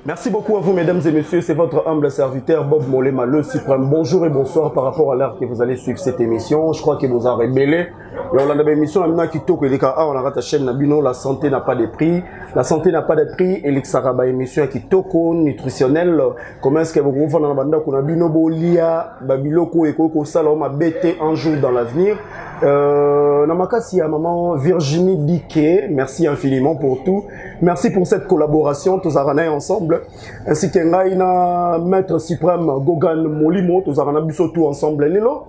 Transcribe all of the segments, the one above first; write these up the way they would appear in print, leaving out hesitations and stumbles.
Merci beaucoup à vous, mesdames et messieurs. C'est votre humble serviteur, Bob Molema, le suprême. Bonjour et bonsoir par rapport à l'heure que vous allez suivre cette émission. Je crois que vous avez rébellé. Et on a une émission, on a la chaîne Nabino, la santé n'a pas de prix. La santé n'a pas de prix. Et l'Ixaraba émission qui toko nutritionnelle. Comment est-ce que vous pouvez faire dans la bande qu'on a bino bolia, babiloko et koko saloma bêté un jour dans l'avenir. Namakasi à maman Virginie Diké, merci infiniment pour tout. Merci pour cette collaboration, tous arana ensemble. Ainsi que Ngaïna, maître suprême Gogan Molimo, tous arana biso tout ensemble. Lelo,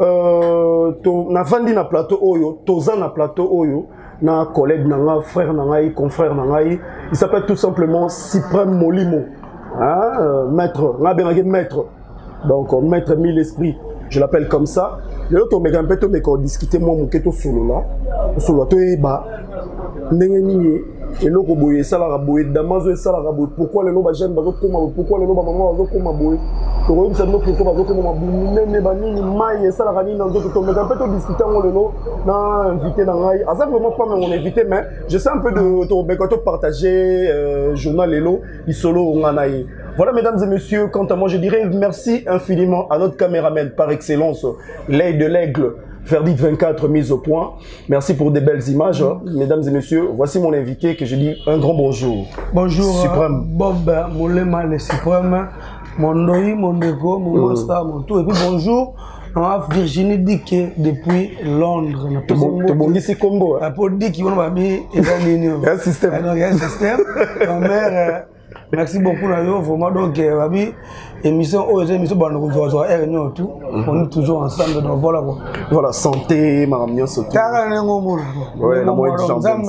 na vandi na plateau oyo, toza na plateau oyo, na collègue nanga, frère nangai, confrère nangai. Il s'appelle tout simplement Suprême Molimo. Hein? Maître, maître. Donc maître mille esprits. Je l'appelle comme ça. Le autre mec un peu discuter moi mon keto solo là. Solo to eba. Ndengeni et le boye ça la boye damazo ça la boye. Pourquoi les loba jeune bazo koma pourquoi les loba maman bazo koma boye. To roim ça no pourquoi bazo koma boye ne bani mai ça la rani dans d'autres to mec un peu discuter moi le lo na invité dans ngai. Ah ça vraiment pas mon invité mais je sais un peu de to mec to partager journal lelo i solo nganaï. Voilà, mesdames et messieurs, quant à moi, je dirais merci infiniment à notre caméraman par excellence, l'œil de l'aigle, Verdict 24, mise au point. Merci pour des belles images. Mesdames et messieurs, voici mon invité que je dis un grand bonjour. Bonjour, Suprême. Bob Molema, le suprême, mon Noï, mon Nego, mon Monster, mon tout. Et puis bonjour, Virginie Diké depuis Londres. Tu bon ici combo. Pour dire qu'il y a un système. Il y a un système. Ma mère. Merci beaucoup vraiment donc émission émission tout on est toujours ensemble donc voilà quoi. Voilà santé madame surtout. Ouais la moitié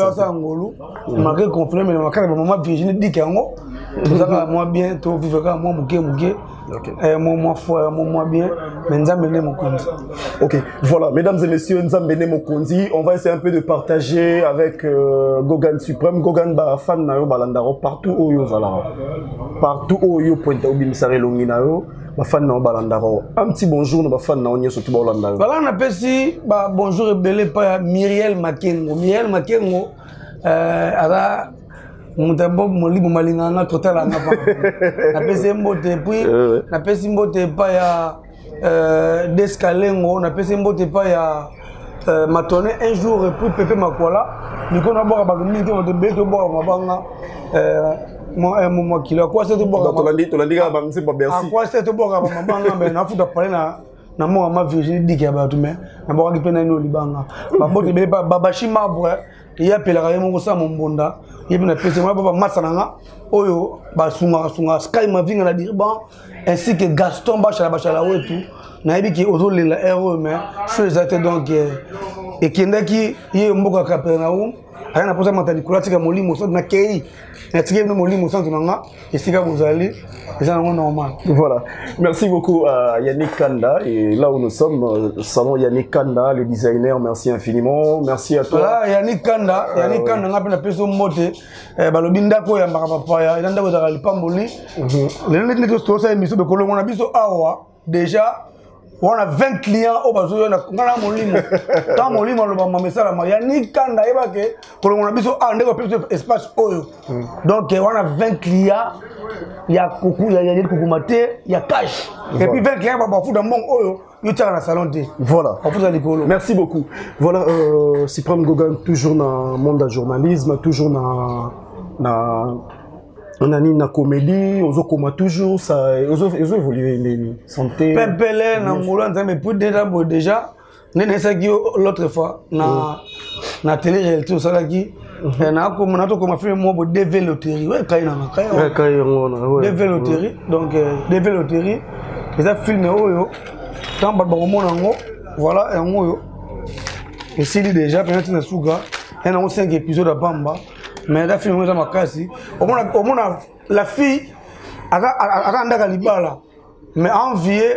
malgré conflit mais maman Virginie dit que moi bien tout vivre comme moi muke moi foi moi bien mais nzambene mokonzi. OK, voilà mesdames et messieurs, nzambene mokonzi, on va essayer un peu de partager avec Gogan Suprême. Gogan ba fan na yo balandaro partout où yo zala. Partout où yo pointe au bimisare longi na yo, ba fan na balandaro. Un petit bonjour na ba fan na onye surtout balandaro. Voilà on appelle si ba bonjour et belé pa Myriel Makengo. Myriel Makengo ala Moutambo Molibo Malingana total à Napa. Na pesi mbote puis na pesi mbote pa ya d'escalengo, na pesi mbote pa ya matone un jour et puis Pépé Makwala. Nous connaissons boire baloni qui on te beto boire mabanga moi kilo quoi c'est to boire. To landi ka ba msi ba merci. Quoi c'est to boire mabanga mais na futa parler na moi ma Virginie Diké ba tout mais na boire ki pena no libanga. Ba mbote bele ba babashi mabre. Il y a pelera mon ça mon bonda il y a pese moi papa masananga oyo ba sunga sky ma vinga na dirban ainsi que Gaston bachala wetu na yebi ki ozolela héros mais chose ate donc et kendaki ye mboka Capernaum ana posa matali kulatika molimo so na kei na tige no molimo so tunanga esika bozali ça c'est normal. Voilà. Merci beaucoup à Yannick Kanda. Et là où nous sommes, salon Yannick Kanda, le designer, merci infiniment. Merci à toi. Voilà, Yannick Kanda, Yannick Kanda, on a appelé la personne moté. Balobinda ko ya mbakapapa, il anda ko zakali pamboli. Les net net to ça émission de Colombo na biso awa déjà on a 20 clients au bazo na ngala molimo. Tant molimo lo ba mamesala ma Yannick Kanda yeba ke Colombo na biso ande ko plus espace oyo. Donc on a 20 clients. Il y a coucou, il y a coucou maté, il y a cash. Et puis 20 clients va foutre dans mon oyo, il tient dans la salon de. Voilà. Merci beaucoup. Voilà Suprême Gogan toujours dans le monde du journalisme, toujours dans on a ni na comédie, on a toujours ça, on a évolué les santé. Pempele na ngolo mais pour déjà nene ça qui l'autre fois na télé réalité ça là qui na comme na to comme fait moi pour DV loterie ouais kaina DV loterie donc DV loterie les a filmé oyo tant ba bongo nango voilà et ngoyo et c'est déjà peut-être na suga et na 5 épisodes à Bamba mais la filmé ça makasi au moins la fille aka ndaka libala mais envié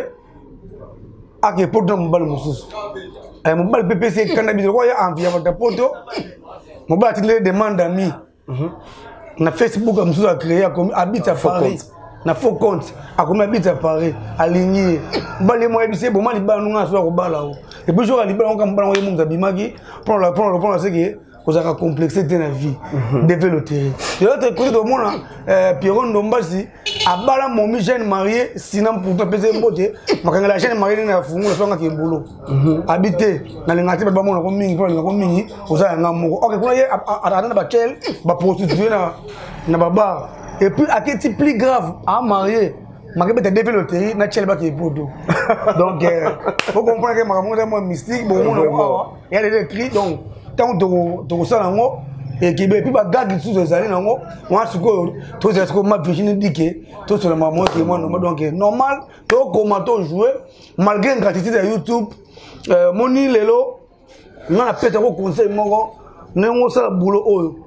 à que pour dans mobile mususu mobile PPC cannabis ko ya envié votre poto mobile tu demande d'amis na Facebook mususu a créé comme habite à Paris na faux compte a comme habite à Paris aligné bali mo ebise bon mali ba nunga so ko bala et puis jour libala on ka mbala mo munga bimaki prendre c'est que vous avez complexé de la vie, développer. De l'autre côté, de mon Pierron Dombasi, à Bala, mon jeune marié, sinon pour te peser un beauté, mais la jeune mariée n'a pas fumé le sang qui est boulot. Habité dans les natifs, on a commis, vous avez un amour. Ok, vous voyez, à la bachelle, va prostituer dans la bar. Et puis, à quel type plus grave, à marier. Je vais développer na chelba qui est pour donc faut comprendre que ma maman est mystique il y a des écrits donc tant to ça là et qui puis ba gag sous les années nango moi ce que tout est comme ma Virginie dit que tout sur la maman qui moi donc normal to comment jouer malgré une gratitude de YouTube moni lelo na peut-être au conseil mon non ça boulot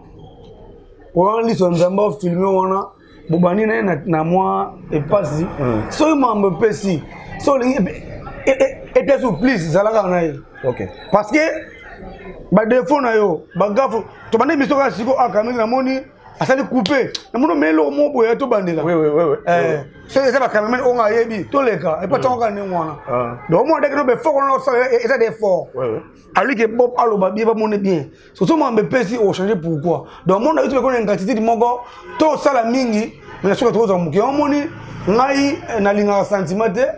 on lit son zamba filmer on a bobani na moi et pas si so membre pesi so et te souplice ça la na OK parce que ba défaut na yo ba gafo to bande biso ka siko akameli na moni asali couper na mono melo mo boya to bandela oui c'est ça ba cameraman on a yebi to leka et pas tant ka ne ngwana donc moi dès que no be fort on ça et des fort ali que bob aloba bien ba moni bien so so membre pesi o changer pourquoi donc mon na tu ko ngati di mongo to sala mingi mais ce que tu as dit, on a un sentiment de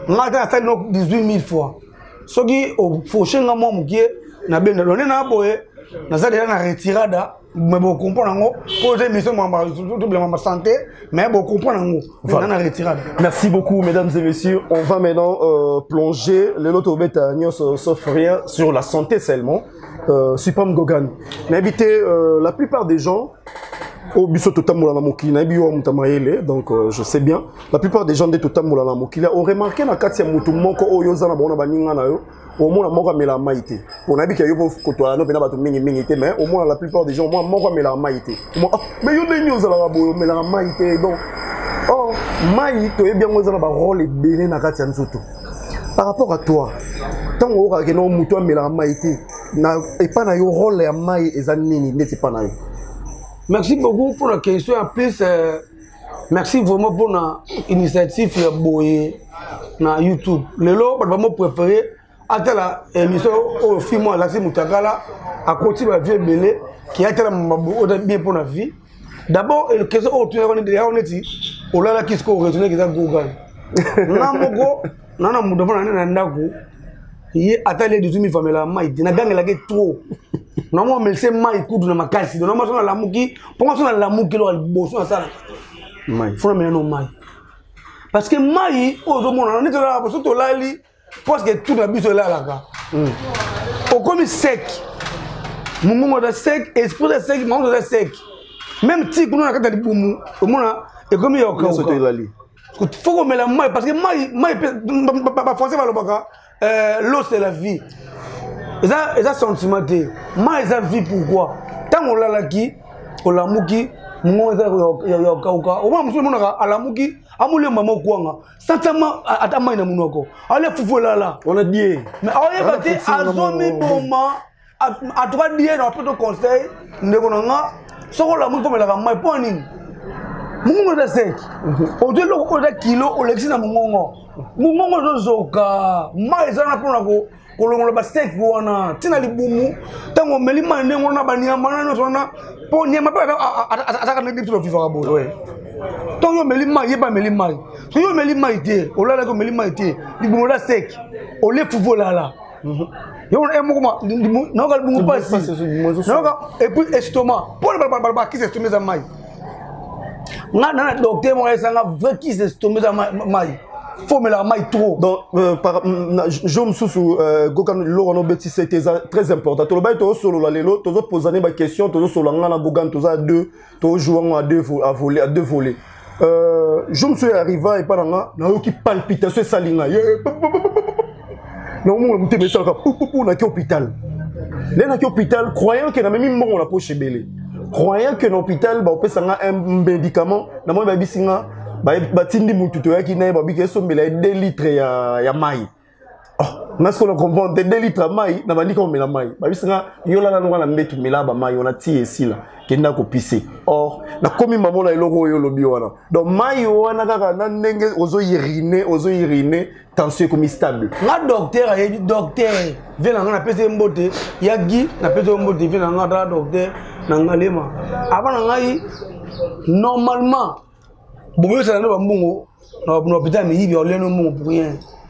18 000 fois. Ce qui faut changer un moment qui est na bien donné na boye na ça déjà na retirada mais bon comprendre pour des missions tout ma santé mais bon comprendre na retirada. Merci beaucoup mesdames et messieurs, on va maintenant plonger le loto beta sauf rien sur la santé seulement. Supam Gogan. N'invité la plupart des gens au biso totamola mokili na biyo mutamaele donc je sais bien la plupart des gens de totamola mokili ont remarqué na kati ya mutu moko oyo za na bona baninga na yo au moins moko amela maité on a vu que yo ko to na bena batu mingi te mais au moins la plupart des gens moi moko amela maité mais yo de nyoza la boyo mela maité donc oh maito e bien ngoza na ba rôle belé na kati ya nzoto par rapport à toi tant on ka no mutu amela maité na et pas na yo rôle ya mai ezanini ndeti pa na yo. Merci beaucoup pour la question. En plus, merci vraiment pour l'initiative de Boye na YouTube. Le lot, je vais préférer à la émission au film Alexis Moutakala à côté de la vie belé qui a été bien pour la vie. D'abord, la question on est dit, on a la question retourner qui est Google. Nana mudafa na ndako yi atelier de 2000 famille la mai na gange la ke trop. Non, moi, mais c'est mal coup de ma casse. Non, moi, je la mouki. Pourquoi je la mouki là, bosso à ça? Il faut me non mai. Parce que mai, au monde, on est là, parce que là, il parce que tout le bus est là, là. Au comme sec. Mon moment de sec, esprit de sec, mon de sec. Même si on a quand il boum, au monde et comme il y a encore. Il faut qu'on met la mai parce que mai, pas français va le baga. L'eau c'est la vie. Et ça sentiment de mais ça vie pourquoi tant on l'a qui on l'a mouki mon ça ya kauka au moins mon à la mouki amule maman kwanga sentiment atama ina munoko allez fufu là on a dit mais allez bater azomi boma à toi dire on peut te conseil ndekona soko la mouki comme la mai pour nini mungo de sec au de loko de kilo au lexina mungo de zoka mai ça na pour kolongola ba steak wana tina libumu tango melima ndengo na bania manano sona po nyama pa ataka na ditu vivre bo ouais tango melima yeba melima so yo melima ite olala ko melima ite libumu la steak ole fuvo la yo on aime comment non ka libumu pas si non ka et puis estomac pour ba qui estomac za mai na docteur mo esanga vrai qui estomac za mai faut me la maille trop. Donc, je me souviens, Gogan Laurent Betty, c'était très important. Tu le bail solo la lelo, tu as posé des questions, tu as solo ngana Gogan, tu as deux, tu as joué à deux volets. Je me suis arrivé et pas là, na yo qui palpitation salinga. Non, moi, je me suis dit, na qui hôpital. Na qui hôpital, croyant que na même mort la poche belé. Croyant que l'hôpital, bah, on peut s'en un médicament, na moi ba bisinga. Batindi mututo yaki na babi ke sombela 2 litres ya mai Mais ce qu'on comprend, 2 litres de maïs, on a dit qu'on met la maïs. Parce que yo là nous on met tout mélange maïs, on a tiré ici là, qui n'a qu'au pisser. Or, na comme maman là logo yo lobi wana. Donc maïs wana kaka na ndenge ozo iriner, tension comme stable. Na docteur vient na pese mbote, yagi na pese mbote vient na docteur na ngalema. Avant na ngai normalement bobo ça na mbongo na hôpital mais il y a le mbongo pour rien.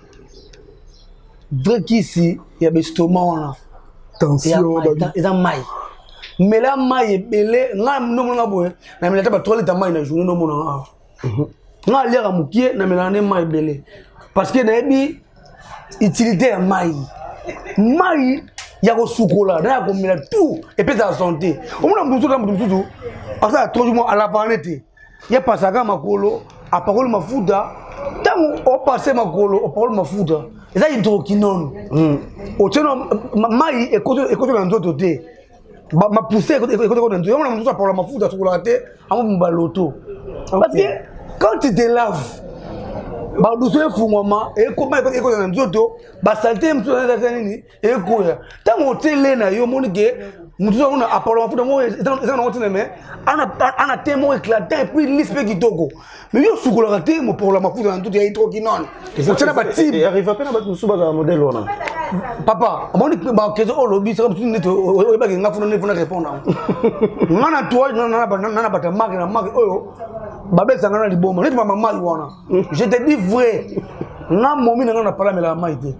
Vrai qu'ici, il y a des stomacs. Tension, il y a des mailles. Mais la maille est belle. Je ne sais pas si tu as maille dans la journée. Je ne sais pas si tu as maille belle. Parce que il utilité de maille. Maille, il y a des chocolat, il y a tout. Et puis, la santé. On a tout à la planète. Il y a pas ça, à parole ma fouda. Tant on passe ma colo, on parle ma fouda. Et ça, hydroquinone. Au tient, maï, écoute dans d'autres côtés. Ma poussée, écoute dans d'autres. On a besoin pour la fouda sur la tête, à mon baloto. Parce que quand tu te laves, bah doucement fou maman, et comment écoute dans d'autres, bah saleté, me sur la tête, et quoi. Tant on te lena, yo mon gars. Nous avons apporté un peu de mots, on a tellement éclaté et puis l'esprit qui togo. Mais il y a ce qu'on a raté, mais pour la mafouille dans tout est trop qui non. Et arrive à peine à battre nous sous un modèle là. Papa, on dit que au lobby, c'est comme si on pas qu'il répondre. On a toi, on a pas de marque, oh, Babel ça n'a pas de bon. Je te dis vrai, na momi n'a pas la maïté.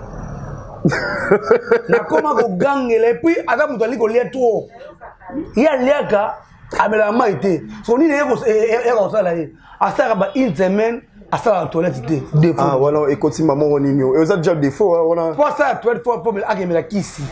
Na koma ko gangele puis adam mutali ko lia to ya liaka amela maite so ni eko eko sala yi asaka ba une semaine asaka toilette de ah voilà et continue maman on igno et ça déjà défaut on a pour ça toilette pour me akemela kisi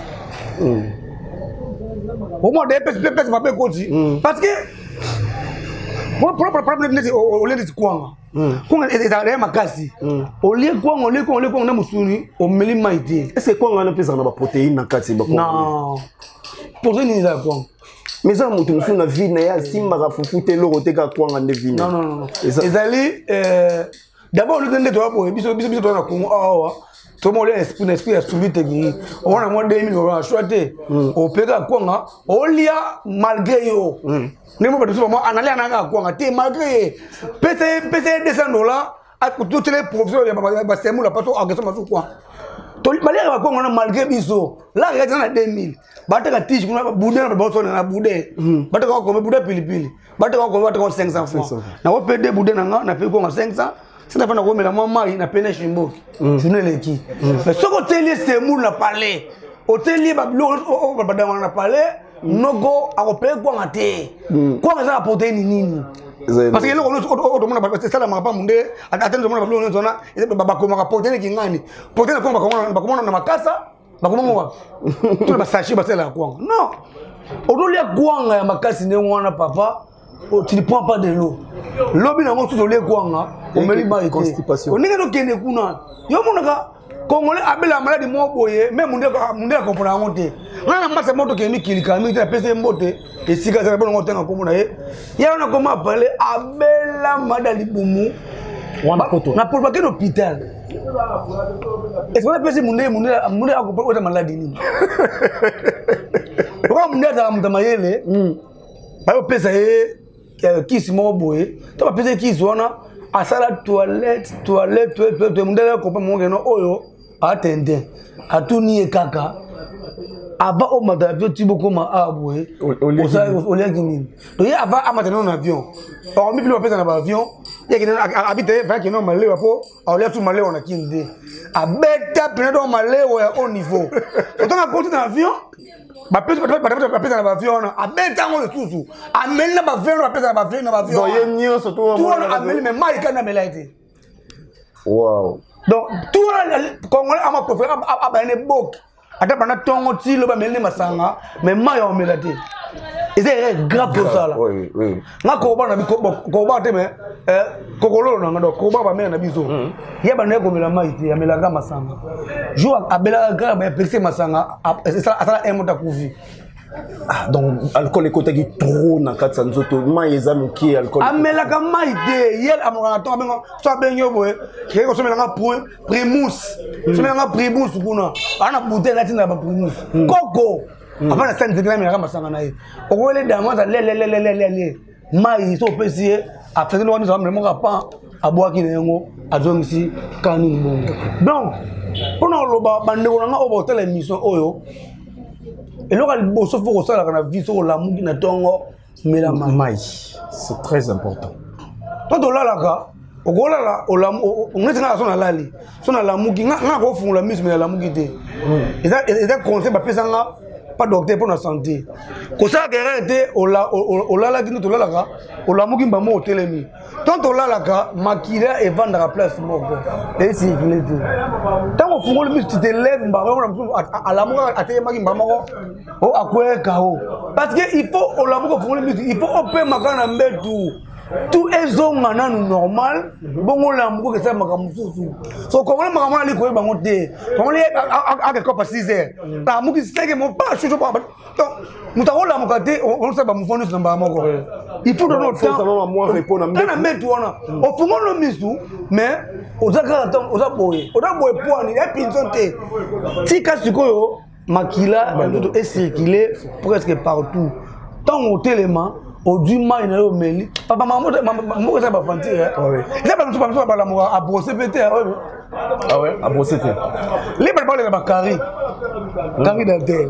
au moins des pèse ma pe koti parce que mon problème n'est au lieu de quoi quand est arrivé makasi au lieu quoi na musuni au meli maite est-ce que quoi on a plus en protéines na kati ba non protéines ni za quoi mais ça mutu musuni na vie na ya simba ka fufute loko te ka quoi ngande vie non ezali d'abord le donner toi pour biso na Congo awa tout le monde esprit a suivi technique on a moins 2000 on a choisi au pega quoi on lia malgré yo Nemo ba dusu ba analia na kwa te malgré PC $200 à toutes les professeurs ya ba semu la paso agesa masu kwa to balia ba kwa na malgré biso la regarde na 2000 bata ka tiche kuna bude na boso na bude bata ka ko bude pilipili bata ka ko 500 francs na wo PD bude na pe ko 500 c'est pas na ko mela mama na pene shimboki journée leki mais ce que telier semu na parler hôtelier ba blo ba na parler nogo akopele kwa ngate kwa ngeza na protéine nini parce que loko mona ba c'est ça la mapa munde atende mona ba blo zona ba ko maka protéine kingani protéine kwa ba ko na makasa ba ko mona tout ba sachi ba sela kwa non odolia kwa ya makasi ne wana papa tu ne prends pas de l'eau bina ngo tout olie kwa nga o meli ba constipation oninga do kende kuna yo mona ka Congolais abela maladi mo boye même munde comprendre ngonte ngana masa moto ke mikili kami ta pese mbote esika za bono ngotenga komona ye ya na koma parler abela madali bumu wana poto na pour baquer l'hôpital est-ce qu'on a pese munde akopona ota maladi nini kwa munde za mtamayele ba pesa ye kisi mo boye to ba pese kisi wana asala toilette munde ko pa mo ngeno oyo attendez à tout nier kaka avant au madavio tiboko ma aboué au lieu gini donc il avant à maintenant en avion on mi plus dans l'avion il y a habité va qui non malé po au lieu tout malé on a kinde a beta pena do malé au niveau quand on a porté dans l'avion ba pesa dans l'avion a beta on le tout a melna ba veno ba pesa ba veno ba avion voyez nio surtout a mel mais mai kana melaité wow donc tout le Congolais a ma préféré a ba ne bok ata bana tongo ti lo ba melne masanga mais mai o melate et c'est grave pour ça là oui nga ko ba na bi ko ba te me kokolo na ngado ko ba mena na biso ya ba ne ko mela mai ti ya melanga masanga jour abela ga ba pexer masanga ça ça un mota kuvi Donc, alcool est côté qui trop na kati sanzoto. Mai ezamo qui alcool. Amelaka mai de yel amoranato abenga so abenyo boye. Keko so melanga point primus. So melanga primus kuna. Ana bouteille na tina ba primus. Koko. Avant la scène de la melanga masanga na ye. Okole damoza le. Mai so pesier a fait le wani so amemo ka aboaki na yango azongisi kani mbongo. Donc, on a loba bande on a obotel émission oyo. Et là, il faut que la vie sur la mouille na tongo mais la maille. C'est très important. Quand on l'a là, on l'a on est dans la lali. Son la mouille, na ko fun la mise mais la mouille té. Et ça conseil ba pesa nga pas docteur pour la santé. Ko ça guerre était on la qui nous là là, on la mouille ba mo telemi. Quand on l'a là, maquiller et vendre à la place moko. Et c'est il tout. Tant on fungole mise tu te lèves à la mouille à te maki ba moko. Oh akwe kao. Parce que il faut on la mouille fungole mise, il faut on peut makana mbetu. Tout est normal, bon la mouille que ça makamususu. So comment le maman ali ko ba ngote. Comment les a quelque pas 6 heures. La mouille c'est que mon pas chouchou pas. Donc mutaola mukate on sait ba mufonu na ba moko. Il faut donner le temps. Ça va moi répondre à mettre on fumo le misu mais ozaka ozaboye pour ni et pinzote. Tika sikoyo makila est circulé presque partout. Tant au téléma au du mai na yo meli papa maman ça va fantir hein ça pas la moi à brosser péter ah ouais à brosser péter les balles ba carré d'alter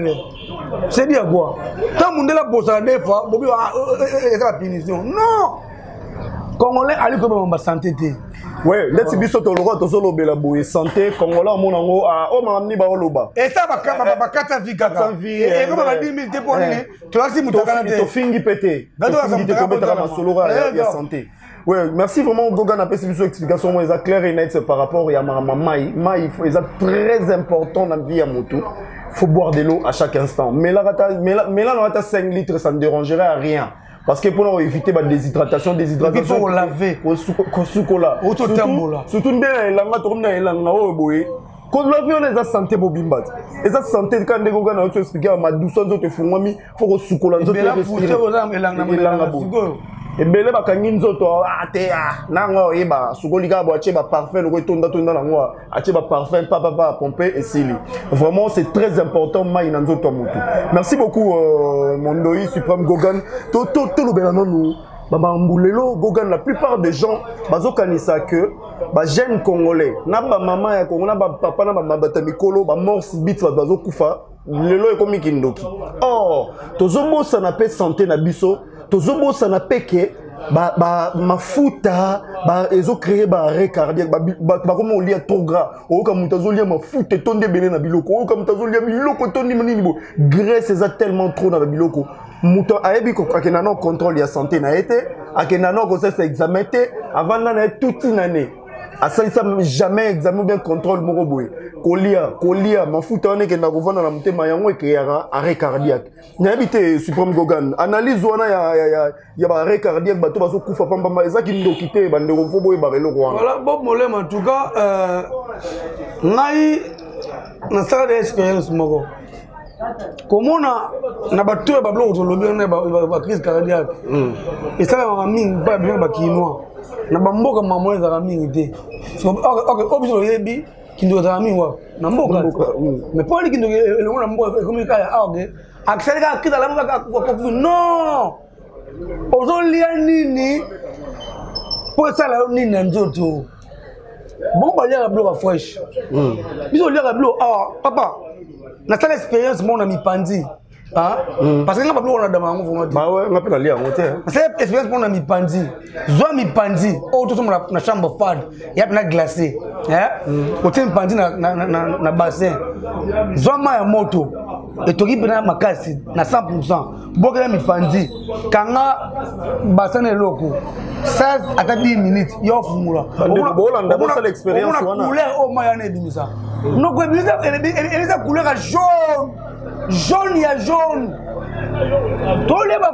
c'est bien quoi tant monde la bossa des fois bobi c'est la punition non congolais ali ko ba santé té ouais let's biso to loko to solo bela boye santé congolais mon ngo o mamni ba oloba et ça ba 4 vie et comme ba 10 000 té pour nini tu as si mutakana té to fingi pété fingi té ko betara masolora ya santé. Ouais, merci vraiment Gogan a fait cette explication moi claire et nette par rapport à mai c'est très important dans la vie à moto. Faut boire de l'eau à chaque instant. Mais là on 5 litres ça ne dérangerait à rien. Parce que pour éviter la déshydratation, il faut laver. Surtout quand l'avion est à santé bobimbat. Et ça santé quand les Gogan a expliqué à ma douceur de fumami, faut que soukola et belé ba kangi nzoto atea nango eba sukolika bo ache ba parfum lo tonda na ngwa ache ba parfum papa pomper et sili vraiment c'est très important mai na nzoto mutu. Merci beaucoup Mondoi Supreme Gogan to lo belano nous baba mbulelo Gogan. La plupart des gens bazo kanisa que ba jeune congolais na ba maman ya Congo na ba papa na ba mabata mikolo ba morse bit bazo kufa lelo ekomi kindoki. Or tozomo ça na pe santé na biso tozomo ça na peke mafuta ezo créer arrêt cardiaque comme on lit trop gras o comme mutazolia mafuta tonde belé na biloko o comme mutazolia biloko tonde manini bo graisse ça tellement trop na biloko muto ayebi ko akena no contrôle ya santé na été akena no ko ça examen avant na toute une année à ça jamais examen bien contrôle moko boye kolia mafuta on ke na kovana na mutema yango e créer arrêt cardiaque na habité Supreme Gogan analyse wana ya ba arrêt cardiaque bato baso kufa pamba ezaki ndokité bande ko fobo e ba belo ko voilà Bob Molema en tout cas ngai na sala de expérience moko komona na bato ba blo to lobi na ba crise cardiaque et ça va mingi ba bien ba kinois na bamboka mamoyo za mingi te ok obiso yebi kindo za mingi wa na mboka mais pour kindo le na mboka comme ka ya ok akseleka kita la mboka ko non ozolia nini pour ça la nini nzoto bon ba ya bloc fresh biso lia bloc papa na telle expérience mon ami pandi parce que nga on a demandé on bah ouais on appelle aller en hôtel c'est expérience pour mi pandi zo mi pandi o to na chambre fade y a na glacé hôtel pandi na bassin zo ma ya moto et to kibina makasi na 100% bokela mi pandi kanga bassin eloko 16 à 10 minutes yo fumula bolanda bo ça l'expérience wana couleur o ma ya ne bimisa no ko bimisa elle couleur jaune ya jaune tolia ba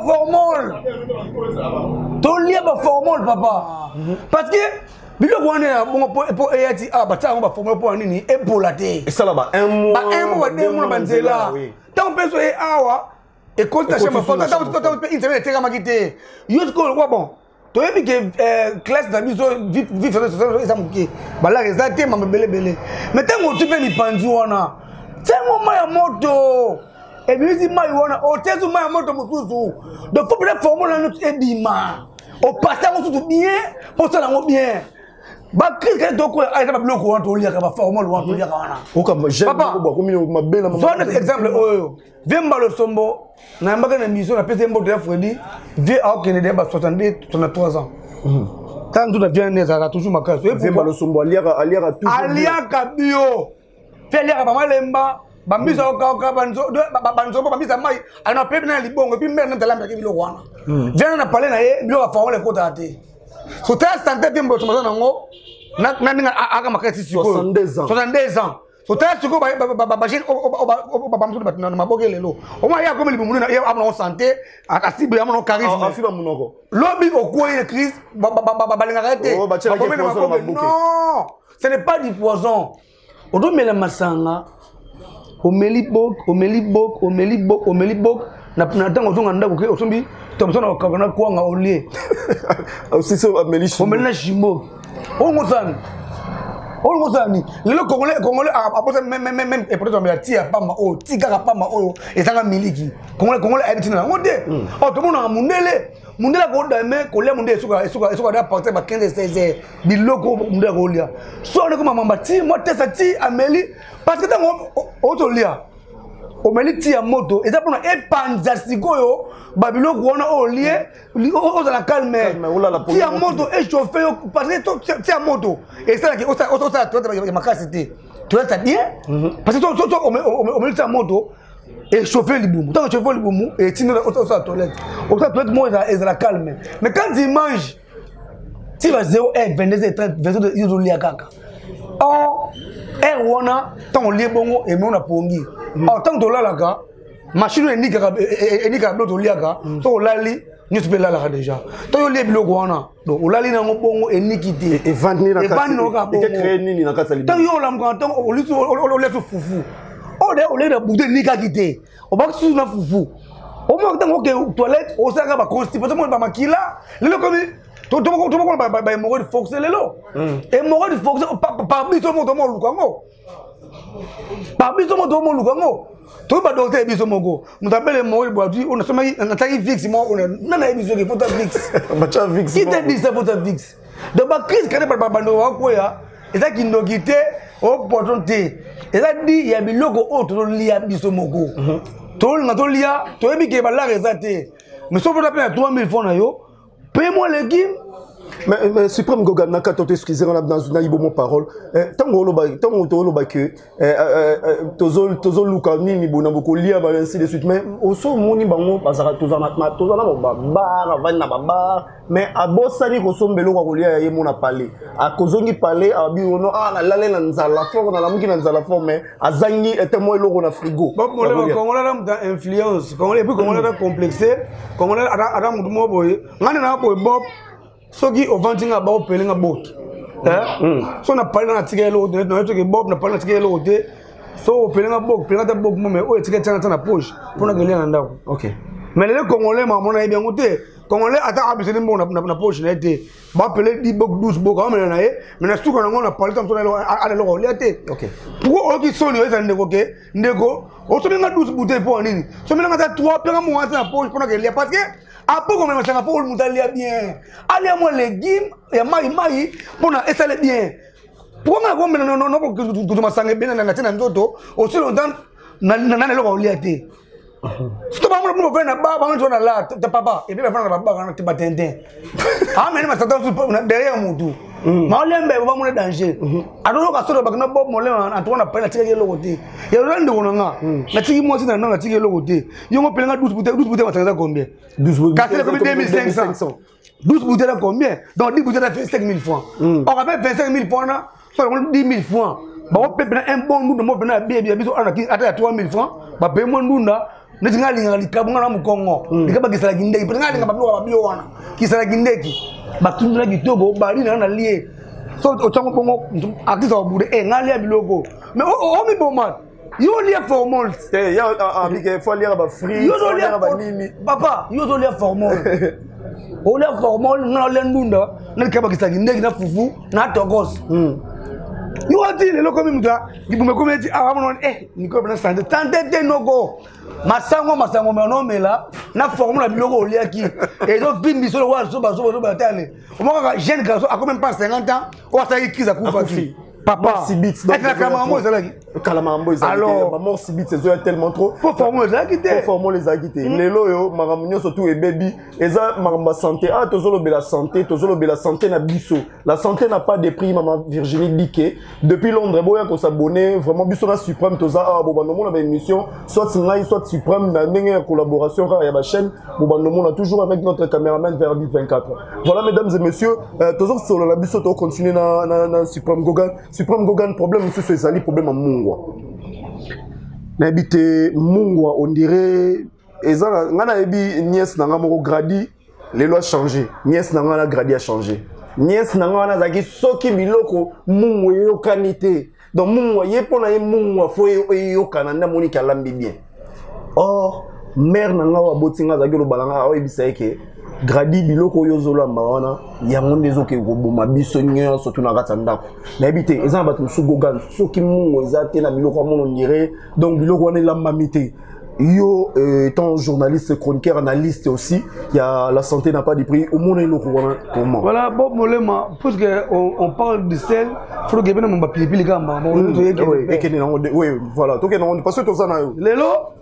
formol papa parce que bilo bwana bon pour eyati bata ba formol pour nini ebola te et ça là-bas un mois ba nzela tant peso e awa écoute ta chambre forte ta une semaine teka makite yo ko quoi bon to yebi que classe da biso vif ça muke bala rezate ma belé mais tango tu pe mi pandu wana tango ma ya moto et bien dit ma wana o tezu ma ya moto mutuzu de faut bien former notre ebima o passer on tout bien pour ça là bien ba kike doko ay ta bloko wan to lia ka ba former wan to lia ka wana o ka j'aime beaucoup comme ma belle so un exemple oyo vemba le sombo na mbaka na mission na pete mboto ya Freddy vie a okene de ba 63 ans tant tout bien né ça toujours makaso vemba le sombo aliaka toujours aliaka bio fait aliaka ba malemba ba mbisa oka banzo ba mbisa mai ana pepe na libongo puis mère na talamba ke biloko wana vient na parler na ye bio ka former le kota te so ta santé vemba to mazana ngo na ninga aka makati siko 62 ans so ta siko ba jeune ba mso ba na maboke lelo o ma ya comme libumu na ya amna santé akasibe amna charisme afiba munoko lobi okoye crise ba linga rete non ce n'est pas du poison on doit mettre masanga omeli bok na tango zonga ndako ke osombi tomsona okakana kwanga olie aussi so ameli na chimbo on zani lelo congolais apose même et peut-être on tia pamba o tika pamba o ezanga miliki congolais habitina ngode o to mona mundele ko da me ko le munde suka da partir ba 15 16 biloko mundele ko lia so ne ko mamba ti mo tesa ti ameli parce que tango o to lia o meli ti ya moto eza pona e panza sikoyo babiloko wana o lie o za la calme ti ya moto e chauffer parce que ti ya moto et ça o ça ya makasité tu es bien parce que o meli ti ya moto et chauffer libumu tant que chauffer libumu et tino o ça toilette moi est la calme mais quand il mange tu vas 0 22 30 22 ils lia kaka oh wana tant on lie bongo et on a pongi oh tant to lalaka machine enika bloto liaka so lali newspaper la déjà to yo lie biloko wana donc olali na bongo enikité et vendre na kati et créer nini na kati to yo la mkanto o leso fufu o le na boude nika kité o ba sous na fufu o mo tango ke toilette o saka ba constipation mo ba makila lelo comme to ba hémorroïde foncé lelo hémorroïde foncé par biso mo to mo lukango par biso mo to mo lukango to ba docteur biso moko mutapele hémorroïde boadi on a soma na taki fixe mo on na biso ke photo fixe ba cha fixe qui te dit ça photo fixe de ba crise kane ba bando wa ko ya eza kindokité o potonté eza di ya biloko o to lia biso moko to nga to lia to ebi ke ba la rezate mais so photo pe 3000 francs na yo paye-moi les guimes. Mais Suprême Gogana, quand tu excusez dans une aïbo parole, tant que tozo lukani ni bona boko lia ba ainsi de suite mais oso moni bango bazara tozana ba vana baba mais abosani ko sombelo ko lia ye mona parler a kozongi parler a bi ono na lale na nzala fo na lamuki na nzala fo mais azangi etemo eloko na frigo bon le congolais da influence congolais puis congolais da complexé congolais ada mudu mo boye ngane na boye bob soki ovantinga ba opelenga boki so na parler na tikelo de na toke bob na parler na tikelo de so opelenga boki pelenga ta boki mo mais o etika tana na poche pona gelia na ndako OK mais les congolais mamona e bien ngote congolais ata abiseni mo na poche na été ba pele di boki 12 boki o mena na ye mais na suko na ngona parler tam so na ale loko liate OK pourquoi o ki soni eza ndeko ke ndeko o so nga 12 bouteilles pour nini so mena ta 3 penga mo ata na poche pona gelia parce que après comme ça pour le mudalia bien allez moi légumes et mai pour na ça bien pourquoi on non que masanga bien na tena ndoto aussi longtemps na loko liate c'est pas moi venir na ba on na là ta papa et puis va na baba na te batendin ah mais ma satan derrière mutu ma lembe ba mo danger adoro ka soro ba na bob mo le na to na pela tike loko te ya rende wona nga na tiki mo sina na tike loko te yo mo pela 12 bouteilles matanga combien 12 bouteilles combien 2500 12 bouteilles combien donc 10 bouteilles fait 5000 francs on a fait 25000 francs na so 10000 francs ba on paye un bon nous de mo na bien biso ana ki ata 3000 francs ba paye mo ndunda netinga linga likabunga na mukongo likaba kisala kindeki penga linga babio wana kisala kindeki batundula kitoko bali na lie so ochango bongo akisa obude ngali ya biloko mais o mi boma Yo lia formol. Il y a un faut lire ba free. Yo lia ba nini. Papa, yo lia formol. O lia formol na lendunda, na kaba kisaki ndeki na fufu na togos. Yo ati le loko mimuta, gibume kometi awamono niko na santé. Tante no go. Masango me nomela na formula biloko oliaki. Et donc bimbi so wa so ba tale. O mo ka jeune garçon a même pas 50 ans, o sa kiza kufa ki. Papa, alors, maman Sibit, c'est tellement trop. Pour former les agités. Pour former les agités. Les loyaux, maman surtout et baby, et ça, maman santé. Ah, toujours la santé n'a biso. La santé n'a pas de prix, maman Virginie Diké. Depuis Londres, boya qu'on s'abonne, vraiment biso la suprême, tout ça. Ah, bon, on a une émission, soit Sinai, soit suprême, dans une collaboration, il y a ma chaîne. Bon, on a toujours avec notre caméraman vers 24. Voilà, mesdames et messieurs, toujours sur la biso, on continue dans suprême Gogan. Suprême Gogan, problème, c'est ça, le problème à Mungwa. N'habite Mungwa, on dirait. Et ça, on a dit, nièce n'a pas gradi, les lois changé. Nièce n'a pas gradi a changé. Nièce n'a pas dit, soki biloko, Mungwa yo kanité. Donc Mungwa, yé pour la Mungwa, faut yo kananda monika lambi bien. Or, mère n'a pas botinga zagi lo balanga, oye bisaike. Gradi biloko yozolo mawana ya monde zo ke goboma biso nyo surtout na katanda na habité ezan batu su Gogan soki mungo ezate na biloko mono ndire donc biloko wana la mamité yo étant journaliste chroniqueur analyste aussi il y a la santé n'a pas de prix au monde eloko wana comment voilà Bob Molema parce que on parle de sel faut que bena mba pili gamba oui voilà donc parce que tout ça na yo lelo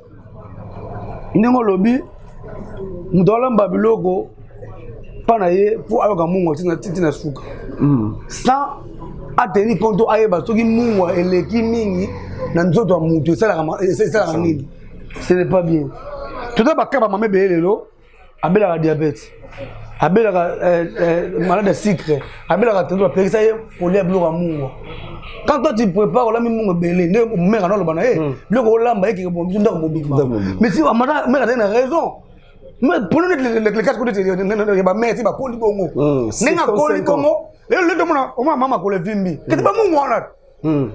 ndingo lobby Mdola Babiloko panaye pour aloka mungo tina suka. Sans tenir compte ayeba soki mungo eleki mingi na nzoto mutu ça la nini. Ce n'est pas bien. Tout d'abord kaba mame belelo abela la diabète. Abela malade de sucre. Abela la tension pesa ye pour les blocs mungo. Quand toi tu prépares la mungo belé, ne mère na lo bana biloko lamba eki bon ndako mobima. Mais si amana mère a raison. Mais pour nous les quatre côtés de ba mère si ba koli bongo ninga koli bongo le demona o mama ko le vimbi que ba mungu wana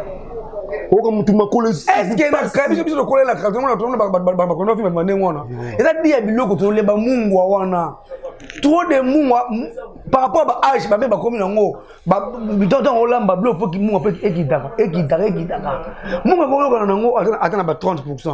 o mutu makole est-ce que na kabiso biso ko la ka demona to ba ko no fi ba nengo wana eza dia biloko to le ba mungu wana trop de mungu par rapport ba âge ba ba komi nango ba bitonto o lamba blo faut ki mungu peut ekidaka mungu ko ko nango atana ba 30%.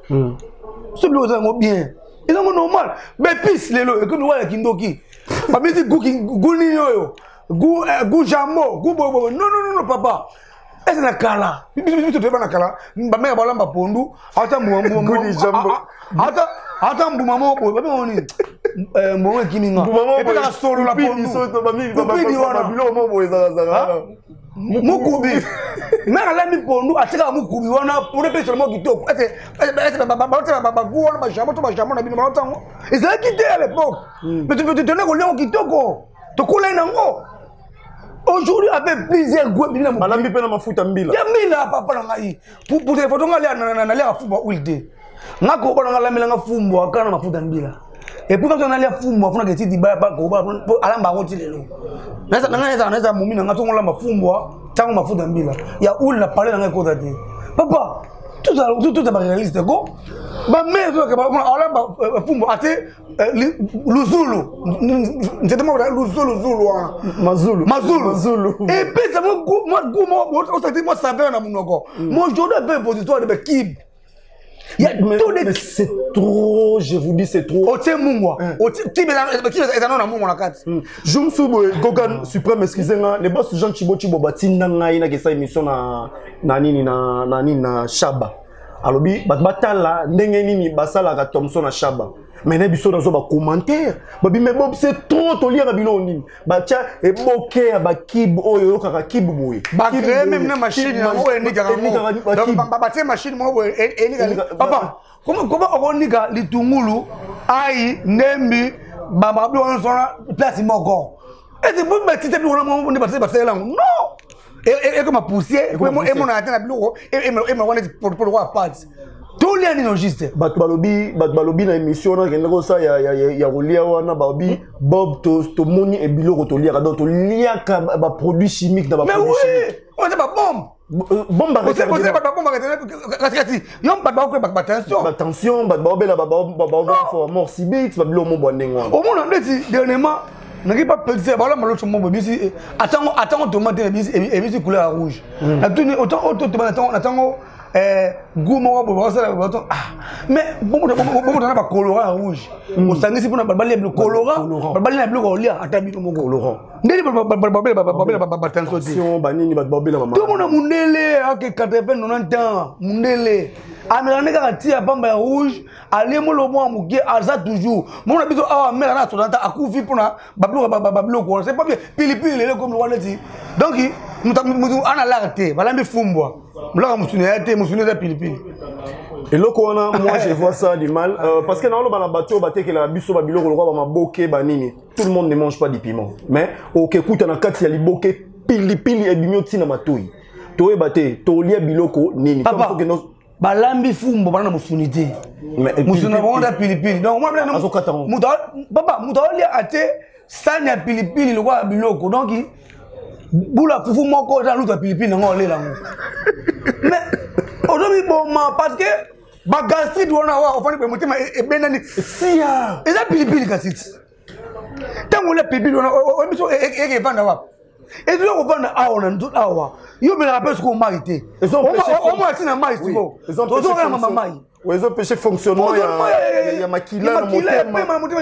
Ce bloc ça bien. Ils sont normal. Mais pisse les lots. Et que nous voyons Kindoki. Pas me dire goût yoyo. Goût jambo. Goût bobo. Non, papa. Est-ce que kala? Tu te fais na kala. Ba mère ba lamba pondu. Ata mbumamo. Goût jambo. Ata mbumamo. Ba me oni. Mo kiminga. Et puis la solo la pondu. Ba bilo mo bo ezazara. Mukubi. Mère la mi pondu atika mukubi wana pour le pêcher mo kitoko. Est-ce baba wana ba jambo na bino matango. Et ça quitté à l'époque. Mais tu peux te tenir au lion kitoko. To kula nango. Aujourd'hui avec plusieurs goûts bina mo. Malambi pe na mafuta mbila. Ya mila papa na ngai. Pour des photos ngali na lia fuba ulde. Ngako bana ngala mila ngafumbo akana mafuta mbila. Et pour quand on allait fumbo afuna ke tidi ba ko ba alamba ngoti lelo. Nasa mumina ngato ngola mafumbo tango mafuta mbila. Ya ul na parler na ngako dati. Papa, tout ça ba réaliste ko. Ba mère que ba alamba fumbo ate luzulu. C'était moi luzulu mazulu. Et puis ça moi on s'était moi savait na munoko. Moi aujourd'hui un peu positoire de kib. Il y a tout mais c'est trop, je vous dis c'est trop. Ote mungwa. Qui est na mungwa na kati. Jumsubo Gogan suprême excusez-moi, les boss Jean Chibo batinda ngai na kesa émission na nini na Shaba. Alobi batala ndenge nini basala ka Thompson na Shaba. Mais les biso dans ba commentaire. Babi mais Bob c'est trop to lire bino nini. Ba tia e boke ba kib oyo kaka kib boy. Ba créer même na machine na mo eni kaka mo. Donc ba tie machine mo eni kaka. Papa, comment on nika litungulu ai nembi ba ba bi on sona place moko. Et c'est pour mettre tete bi on mo ni passer là. Non. Et comme poussière et mon atteint na biloko et me wana pour voir pas. Tous les analogistes. Balobi na émission na kende ko sa ya rolia wana babi Bob to moni e biloko to liaka donc to liaka ba produit chimique na ba produit chimique. Mais oui, on c'est pas bombe. bomba attention babela baba mort subite babilo mo bondengo au monde ndeti dernièrement n'arrive pas petit ba la malo chomo bisi attends tomate bisi couleur rouge na tout autant tomate attends goût bon ça mais bon na ba colorant rouge au sangisi pour na babali bleu colorant babali na bleu olia atabi mo colorant ndeli babela attention banini babela mama tout monde mundele ak 80 90 ans mundele amelane kaka tia pamba ya rouge alemo lo mo muke aza toujours mon na biso awa mera na tolanta akufi pona bablo ko c'est pas bien pili le comme le waleti donc mutu ana l'arté balambi fumbwa mulaka musuni ate musuni za pili et loko wana moi je vois ça du mal parce que dans le bana bato bateke la biso babilo ko ba maboke banini tout le monde ne mange pas du piment mais OK kuta na kati ya liboke pili e bimioti na matoi toye bate to lia biloko nini comme que balambi fumbo bana musunité musuna bonda pilipili donc moi papa mudaolia ate sani ya pilipili lokwa biloko donc bula fufu moko dans l'autre pilipili ngo lela ngo mais aujourd'hui bon parce que ba gastrite wana wa ofani pe mutima e benani sia eza pilipili gastrite tango la pilipili wana o biso e vanda wa et tu vas vendre à on a tout awa yo me rappelle ce qu'on m'a été on m'a dit na mai siko ils ont ils ont péché fonctionnement il y a makila na motema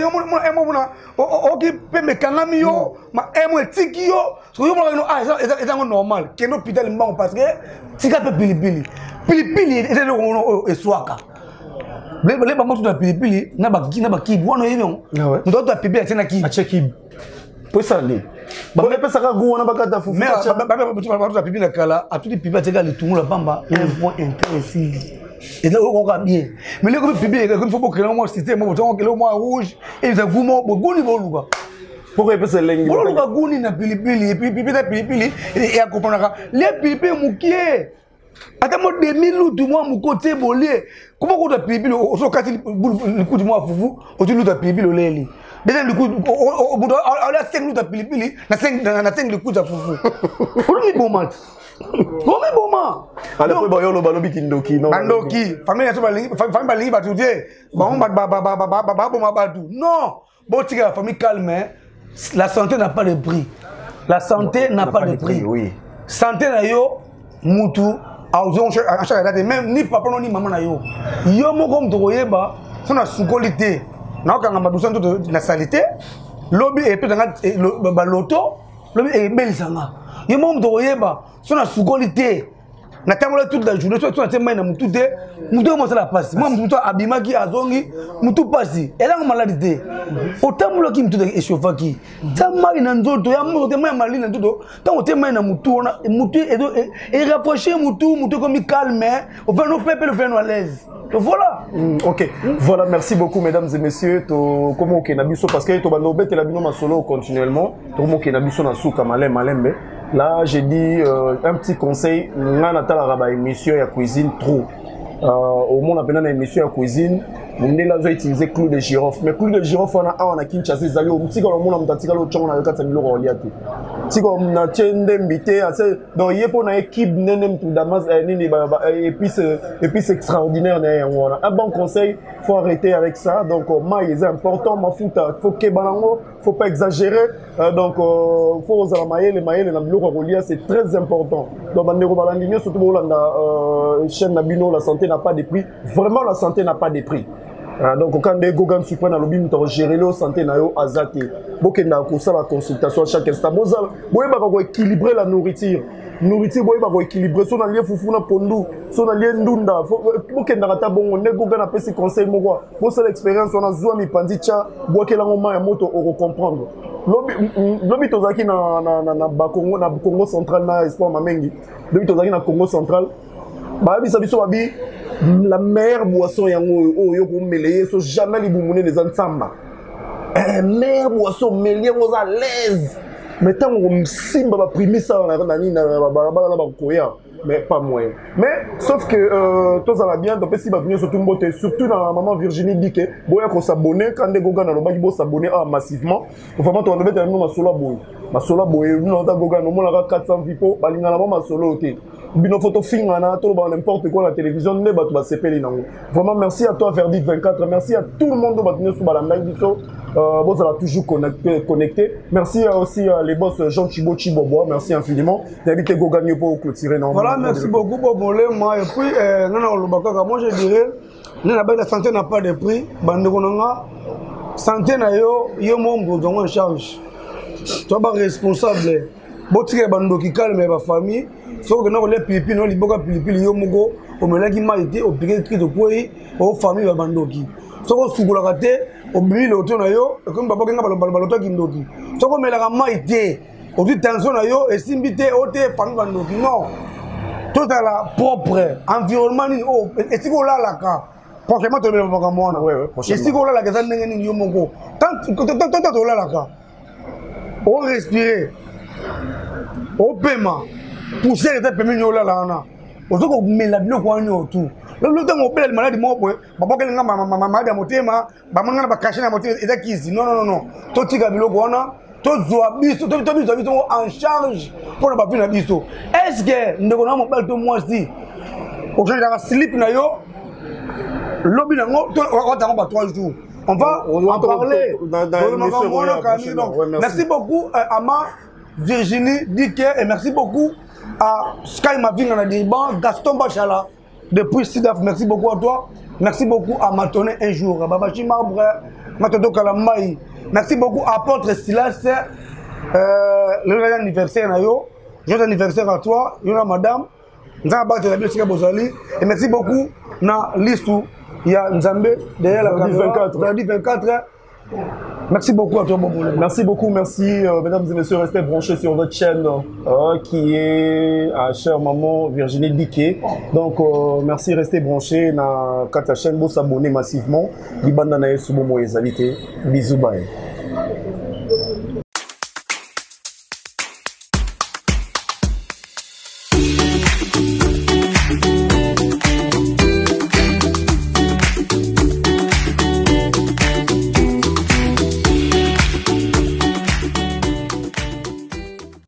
ok pe me kangami yo ma emo etiki yo so yo mo eza normal kendo hôpital mbango parce que tika pe pilipili eza le eswaka le ba moto na pilipili na ba kibu wana yeyo ndo to pilipili tena ki acheki posali bambe pesa ka guona bakata fufu mais ba pipi na kala atuli pipi ateka litungu la pamba un point intéressant et là on va bien mais le groupe pipi comme faut que le moi système moi on que le moi rouge et ça gumo boguni boluga pourquoi pesa lengi boluga guni na pilipili et puis pipi na pilipili et à comprendre les pilipili mukie ata mo 2000 du mois mu côté bolé comment ko da pilipili o so kati le coup du mois fufu o tu lu da pilipili o leli déjà le coup au bout de 5 minutes de pilipili na 5 le coup de fufu pour mi bon mat bon mat ale ko ba yo lo balobi kindoki non bandoki famille ya famille balingi batudie ba bon mabatu non bon tika famille calme la santé n'a pas de prix la santé n'a pas de prix oui santé na yo mutu à chaque date même ni papa non ni maman na yo moko mto koyeba fona sukolité na okanga madusa nto na salité lobi et peut-être ba loto lobi e belisanga yo moko mto koyeba fona sukolité na tangola toute la journée toi tu na mutu te mutu mo sala passe moi mutu abimaki azongi mutu passe elle a maladie otambulo ki mutu échauffa ki tamari na nzoto ya mutu te mai mali na nzoto tango te mai na mutu ona mutu et rapprocher mutu comme calme au fait no pepe le fait no à l'aise voilà. Ok, voilà, merci beaucoup mesdames et messieurs. Comment on a biso parce que to bando bete la bino masolo continuellement. Comment on a biso na souka malembe. Là, j'ai dit un petit conseil, ngana tala raba émission ya cuisine trop. Au monde appelle une émission à cuisine, on est là à utiliser clou de girofle. Mais clou de girofle on a Kinshasa zali au petit quand on a tika lo chon na 4 000 € liati. Tika on a tiende mbité assez donc yé pour na équipe nenem tout damas nini épice extraordinaire na on un bon conseil, faut arrêter avec ça. Donc maïs c'est important, ma futa, faut que balango, faut pas exagérer. Donc faut aux les maïs na biloko rolia c'est très important. Donc bandeko balandinyo surtout bolanda chaîne na bino la santé n'a pas de prix. Vraiment, la santé n'a pas de prix. Donc, quand les Gogan Suprême, nous avons géré la santé, nous avons azate. Beaucoup de la consultation à chaque instant. Vous avez équilibrer la nourriture. Nourriture, vous avez équilibrer. Si vous avez foufou na pondu, si vous avez ndunda, vous avez rata bon, on est Gogan a fait conseils. Vous avez l'expérience, on a zouami pandicha, vous avez la maman et moto, on va comprendre. Lobi tozaki na Congo central na espoir mamengi. Lobi tozaki na Congo central. La meilleure boisson yo pour mêler so jamais les boumouné les ensemble. Meilleure boisson mêler aux à l'aise. Mais tant on simba va primer ça na mais pas moins. Mais sauf que tous ça va bien donc si va venir surtout dans maman Virginie dit que boya qu'on s'abonner quand des goga na lobaki bo s'abonner massivement. Vraiment on devait terminer ma solo boy. Ma solo boy nous on ta goga no mona 400 vipo balinga na ma solo té. bino photo fingana to ba n'importe quoi la télévision ne ba to ba sepeli nango. Vraiment merci à toi Verdict 24, merci à tout le monde ba tenu sur balanda biso. Vous allez toujours connecté. Merci aussi les boss Jean Chibo Chibobois, merci infiniment. T'invite Go gagner pour clôturer. Voilà, merci beaucoup Bobolé. Moi et puis moi je dirais la santé n'a pas de prix. Bandekonanga santé na yo membre en charge. Tu es responsable. Botike bando ki calme ba famille. Sauf que nous les pipi non liboka pipi yo mugo o melaki maité o piqué cri de koi o famille ba bando ki. Soko sukula kate o bimi le auto na yo e comme baba kenga baloto ki ndoki. Soko melaka maité o dit tension na yo e simbité o te famille bando ki non. Tout à la propre environnement ni o e siko la la ka. Prochainement to le baka mona. Ouais prochainement. E siko la la ka ndenge ni yo mugo. Tant to la la ka. O respirer. Au paiement, pousser les paiements nous là là. Au secours mais la bio quoi nous tout. Le temps on paie les maladies moi ouais. Papa quel nga maman de motema, maman nga ba cacher na motema et qui non. Tout tika bilo quoi na, tout zoa biso, tout en charge pour le papier na biso. Est-ce que ndeko na mo bal to moi si. Au change la slip na yo. Lobby na ngo, on ta ba 3 jours. On va en parler dans merci beaucoup Ama Virginie Diké et merci beaucoup à Sky Mavin Nadiban, Gaston Bachala depuis Sidaf, merci beaucoup à toi, merci beaucoup à Matoné un jour, à Babachi Marbre, Matodo Kalamai, merci beaucoup à Apôtre Silas, le anniversaire Nayo, joyeux anniversaire à toi, Yona Madame, et merci beaucoup na Listou, il y a Nzambe derrière la caméra, 24. Merci beaucoup à toi, Bobo. Merci beaucoup, merci, mesdames et messieurs, restez branchés sur votre chaîne qui est à chère maman Virginie Diké. Donc, merci, restez branchés dans ta chaîne, vous s'abonner massivement. Bisous, bye.